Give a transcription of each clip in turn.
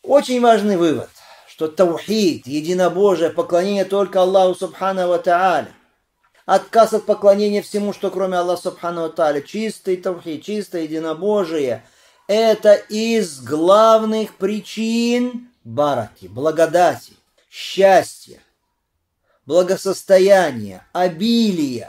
Очень важный вывод, что таухид, единобожие, поклонение только Аллаху Субхану ва Тааля, отказ от поклонения всему, что кроме Аллаха Субхану ва Тааля, чистый таухид, чистое единобожие, это из главных причин бараки, благодати, счастья, благосостояния, обилия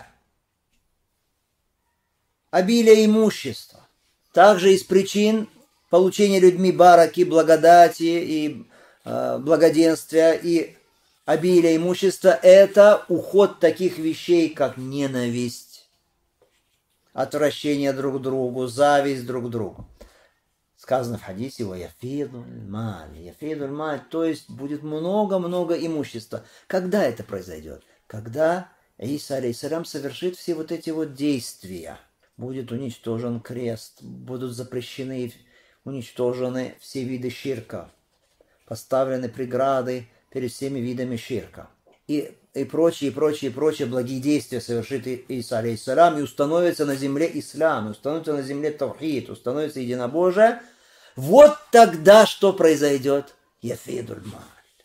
имущества. Также из причин получения людьми бараки, благодати и благоденствия и обилия имущества – это уход таких вещей, как ненависть, отвращение друг к другу, зависть друг к другу. Сказано в хадисе «Яфидуль маль», то есть будет много-много имущества. Когда это произойдет? Когда Иса алейхиссалям совершит все вот эти вот действия. Будет уничтожен крест, будут запрещены, уничтожены все виды ширка, поставлены преграды перед всеми видами ширка. И прочие благие действия совершит Иса алейхиссалям, и установится на земле ислам, и установится на земле таухид, установится единобожие. Вот тогда что произойдет? Яфидуль маль.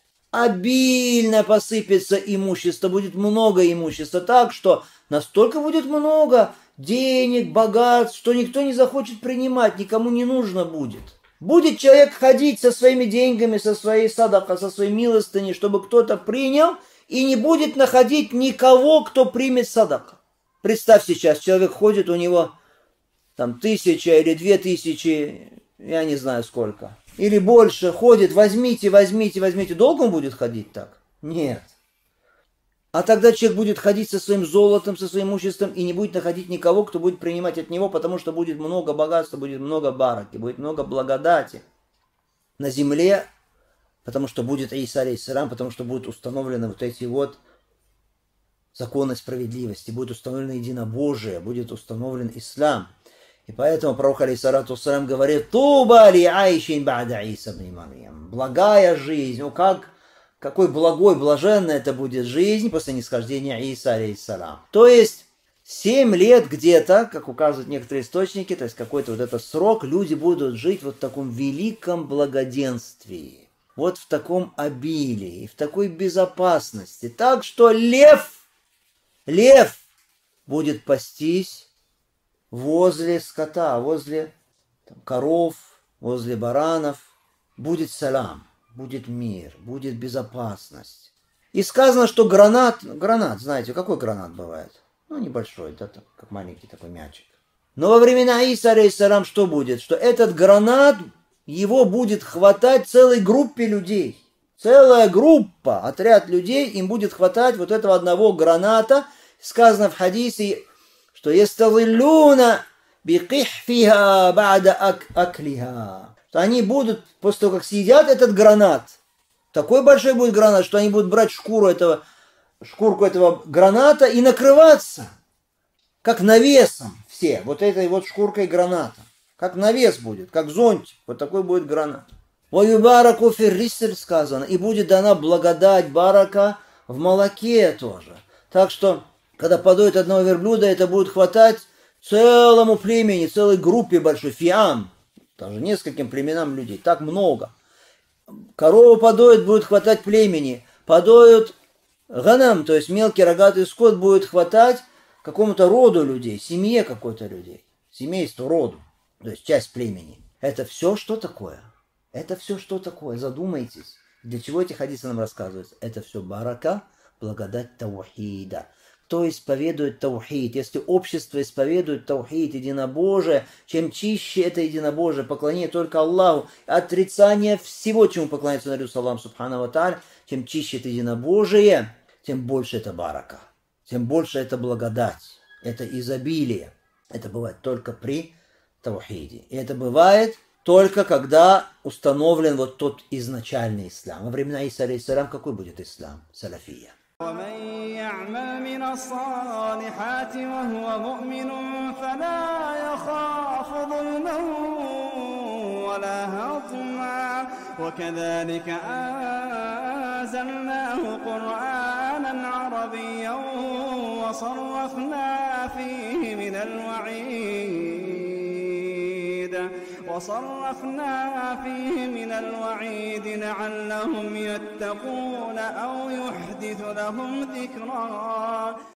Обильно посыпется имущество, будет много имущества, так что настолько будет много денег, богатств, что никто не захочет принимать, никому не нужно будет. Будет человек ходить со своими деньгами, со своей садака, со своей милостыней, чтобы кто-то принял, и не будет находить никого, кто примет садака. Представь сейчас, человек ходит, у него там 1000 или 2000, я не знаю сколько, или больше, ходит, возьмите. Долго он будет ходить так? Нет. А тогда человек будет ходить со своим золотом, со своим имуществом, и не будет находить никого, кто будет принимать от него, потому что будет много богатства, будет много бараки, будет много благодати на земле, потому что будет Иса алейхиссалям, потому что будут установлены вот эти вот законы справедливости, будет установлено единобожие, будет установлен ислам. И поэтому пророк алейхиссалату вассалям говорит: «Туба ли айшин ба'да Иса бни Марьям». Благая жизнь. Какой благой, блаженная это будет жизнь после нисхождения Иса алейхиссалям. То есть 7 лет где-то, как указывают некоторые источники, то есть какой-то вот этот срок, люди будут жить вот в таком великом благоденствии, вот в таком обилии, в такой безопасности. Так что лев будет пастись возле скота, возле коров, возле баранов. Будет салам, будет мир, будет безопасность. И сказано, что гранат, знаете, какой гранат бывает? Небольшой, да, как маленький такой мячик. Но во времена Иса алейхиссалям что будет? Что этот гранат, его будет хватать целой группе людей. Целая группа, отряд людей, им будет хватать вот этого одного граната. Сказано в хадисе, что «Ястазиллуна бикихфиха ба'да аклиха». Что они будут, после того, как съедят этот гранат, такой большой будет гранат, что они будут брать шкурку этого граната и накрываться, как навесом все, вот этой вот шкуркой граната. Как навес будет, как зонтик, вот такой будет гранат. «Ваюбараку фиррисель» сказано, и будет дана благодать барака в молоке тоже. Так что, когда подоит одного верблюда, это будет хватать целому племени, целой группе большой, фиам, даже нескольким племенам людей, так много. Корову подоит, будет хватать племени, подоют ганам, то есть мелкий рогатый скот будет хватать какому-то роду людей, семье какой-то людей, семейству, роду, то есть часть племени. Это все что такое? Это все что такое? Задумайтесь. Для чего эти хадисы нам рассказываются? Это все барака, благодать таухида. Кто исповедует таухид? Если общество исповедует таухид, единобожие, чем чище это единобожие, поклонение только Аллаху, отрицание всего, чему поклоняется Нарю Салам Субхану ва Тааля, чем чище это единобожие, тем больше это барака, тем больше это благодать, это изобилие. Это бывает только при таухиде. И это бывает только когда установлен вот тот изначальный ислам. Во времена Иса алейхиссалям какой будет ислам? Салафия. ومن يعمل من الصالحات وهو مؤمن فلا يخاف ظلما ولا هضما وكذلك أنزلناه قرآنا عربيا وصرفنا فيه من الوعيد وصرفنا فيه من الوعيد لعلهم يتقون أو يحدث لهم ذكرا